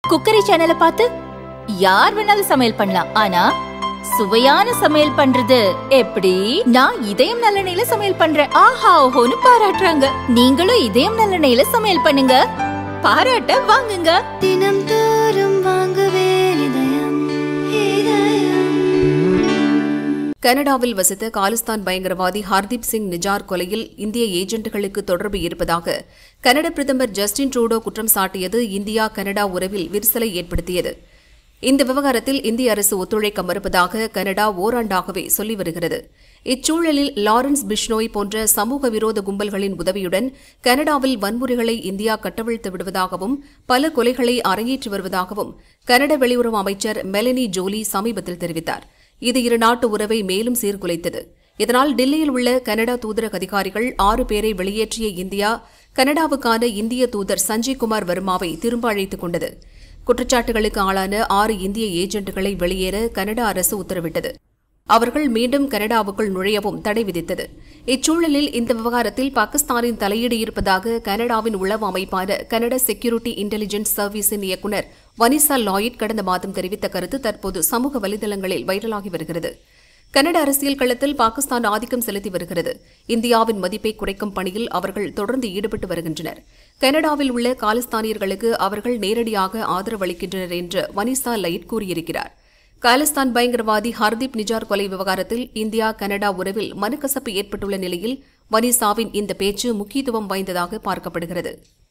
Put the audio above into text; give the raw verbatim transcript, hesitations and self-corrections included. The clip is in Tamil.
குக்கரி சேனலை பார்த்து யார் வேணாலும் சமையல் பண்ணலாம். ஆனா சுவையான சமையல் பண்றது எப்படி? நான் இதயம் நல்லெண்ணெயில சமையல் பண்றேன். ஆஹா ஓஹோன்னு பாராட்டுறாங்க. நீங்களும் இதயம் நல்லெண்ணெயில சமையல் பண்ணுங்க, பாராட்ட வாங்குங்க. தினம் தோறும் வாங்குவே இதயம் இதயம். கனடாவில் வசித்த காலிஸ்தான் பயங்கரவாதி ஹர்தீப் சிங் நிஜார் கொலையில் இந்திய ஏஜென்ட்டுகளுக்கு தொடர்பு இருப்பதாக கனடா பிரதமர் ஜஸ்டின் ட்ரூடோ குற்றம் சாட்டியது இந்தியா கனடா உறவில் விரிசலை ஏற்படுத்தியது. இந்த விவகாரத்தில் இந்திய அரசு ஒத்துழைக்க மறுப்பதாக கனடா ஓராண்டாகவே சொல்லி வருகிறது. இச்சூழலில் லாரன்ஸ் பிஷ்னோய் போன்ற சமூக விரோத கும்பல்களின் உதவியுடன் கனடாவில் வன்முறைகளை இந்தியா கட்டவிழ்த்து விடுவதாகவும் பல கொலைகளை அரங்கேற்றி வருவதாகவும் கனடா வெளியுறவு அமைச்சர் மெலனி ஜோலி சமீபத்தில் தெரிவித்தார். இது இருநாட்டு உறவை மேலும் சீர்குலைத்தது. இதனால் டில்லியில் உள்ள கனடா தூதரக அதிகாரிகள் ஆறு பேரை வெளியேற்றிய இந்தியா கனடாவுக்கான இந்திய தூதர் சஞ்சய் குமார் வர்மாவை திரும்ப அழைத்துக் கொண்டது. குற்றச்சாட்டுகளுக்கு ஆளான ஆறு இந்திய ஏஜென்ட்டுகளை வெளியேற கனடா அரசு உத்தரவிட்டது. அவர்கள் மீண்டும் கனடாவுக்குள் நுழையவும் தடை விதித்தது. இச்சூழலில் இந்த விவகாரத்தில் பாகிஸ்தானின் தலையீடு இருப்பதாக கனடாவின் உளவு அமைப்பான கனடா செக்யூரிட்டி இன்டெலிஜென்ஸ் சர்வீஸின் இயக்குநர் வனிசா லாயிட் கடந்த மாதம் தெரிவித்த கருத்து தற்போது சமூக வலைதளங்களில் வைரலாகி வருகிறது. கனடா அரசியல் களத்தில் பாகிஸ்தான் ஆதிக்கம் செலுத்தி வருகிறது. இந்தியாவின் மதிப்பை குறைக்கும் பணியில் அவர்கள் தொடர்ந்து ஈடுபட்டு வருகின்றனர். கனடாவில் உள்ள காலிஸ்தானியர்களுக்கு அவர்கள் நேரடியாக ஆதரவு அளிக்கின்றனர் என்று வனிசா லைட் கூறியிருக்கிறார். காலிஸ்தான் பயங்கரவாதி ஹர்தீப் நிஜார் கொலை விவகாரத்தில் இந்தியா கனடா உறவில் மனக்கசப்பு ஏற்பட்டுள்ள நிலையில் வனிசாவின் இந்த பேச்சு முக்கியத்துவம் வாய்ந்ததாக பார்க்கப்படுகிறது.